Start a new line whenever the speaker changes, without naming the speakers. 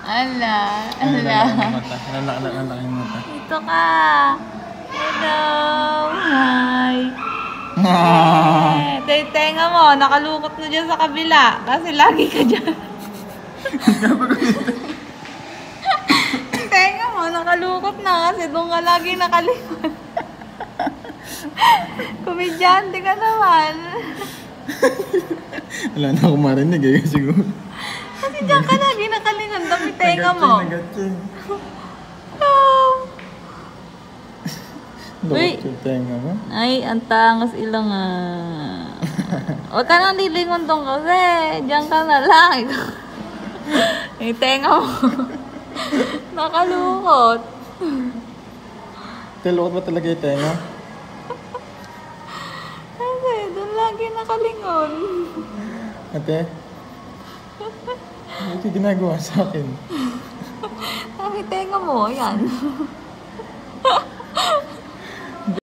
Ala, ala.
Lalaki yung mata.
Ito ka. Hello. Hi. Tenga mo, nakalukot na dyan sa kabila. Kasi lagi ka dyan. Tenga mo, nakalukot na kasi doon ka lagi nakalikot. Komedyante ka naman.
Wala na akong marinig eh, siguro.
Kasi dyan ka lagi nakalingon, dami tenga mo.
Nagatsin.
Uy.
Lukot yung tenga mo.
Ay, ang tangas ilang Huwag ka nang lilingon doon kasi. Diyan ka na lang. Yung tenga mo. Nakalukot.
Lukot ba talaga yung tenga?
Kasi doon lagi nakalingon.
Ate? Ano ito ginagawa sa akin?
Sabi tenga mo, yan.